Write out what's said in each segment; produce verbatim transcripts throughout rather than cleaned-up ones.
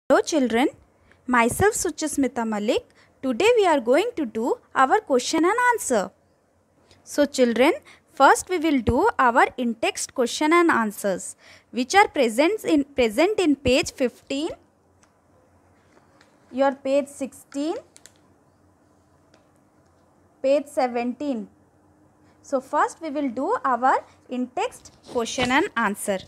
Hello children, myself Suchasmita Malik. Today we are going to do our question and answer. So children, first we will do our in-text question and answers which are present in, present in page fifteen, your page sixteen, page seventeen. So first we will do our in-text question and answer.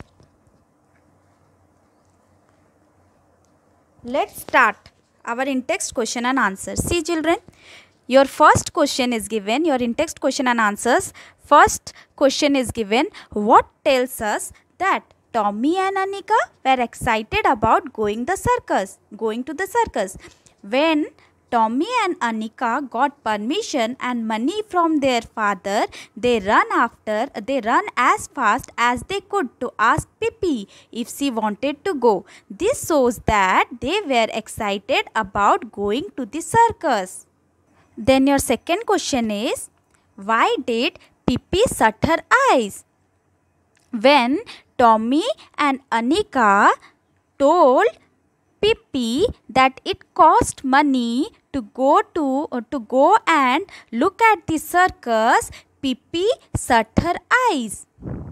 Let's start our in-text question and answer. See children, your first question is given, your in-text question and answers. First question is given, what tells us that Tommy and Anika were excited about going the circus, going to the circus. When Tommy and Anika got permission and money from their father, they run after, they run as fast as they could to ask Pippi if she wanted to go. This shows that they were excited about going to the circus. Then your second question is, why did Pippi shut her eyes? When Tommy and Anika told Pippi that it cost money to go to uh, to go and look at the circus, Pippi shut her eyes.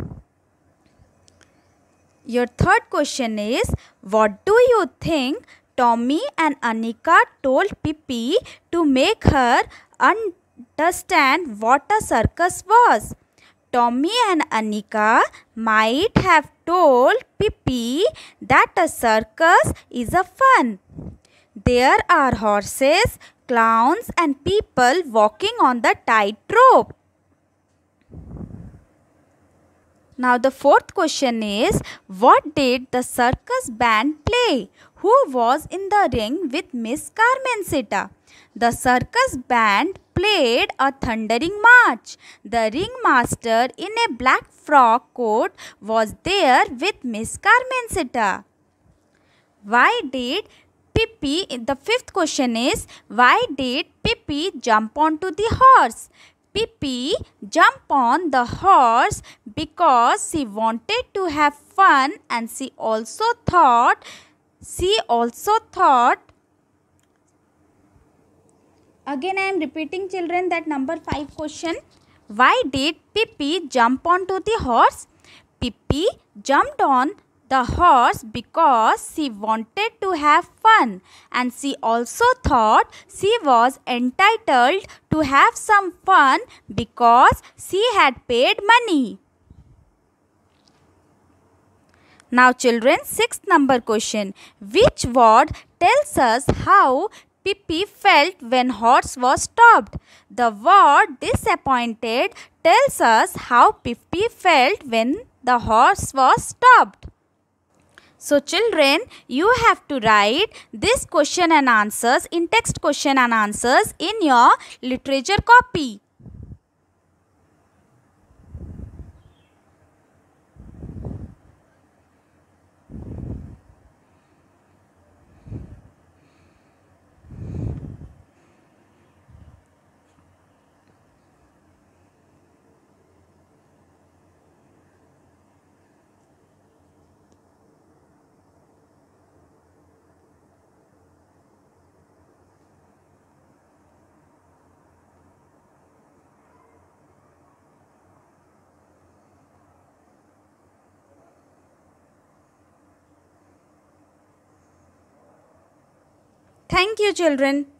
Your third question is, what do you think Tommy and Anika told Pippi to make her understand what a circus was? Tommy and Anika might have told Pippi that a circus is a fun. There are horses, clowns and people walking on the tightrope. Now the fourth question is, what did the circus band play? Who was in the ring with Miss Carmencita? The circus band played a thundering march. The ringmaster in a black frock coat was there with Miss Carmencita. Why did Pippi, the fifth question is, why did Pippi jump onto the horse? Pippi jumped on the horse because she wanted to have fun and she also thought, she also thought, again I am repeating children that number five question. Why did Pippi jump onto the horse? Pippi jumped on the horse because she wanted to have fun and she also thought she was entitled to have some fun because she had paid money. Now children, sixth number question. Which word tells us how Pippi felt when horse was stopped? The word disappointed tells us how Pippi felt when the horse was stopped. So children, you have to write this question and answers in text question and answers in your literature copy. Thank you children.